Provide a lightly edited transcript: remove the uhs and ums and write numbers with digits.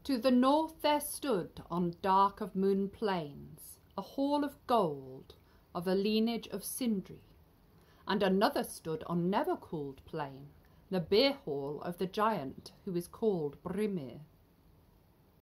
To the north there stood, on dark of moon plains, a hall of gold, of a lineage of Sindri, and another stood on never-cooled plain, the beer hall of the giant who is called Brimir.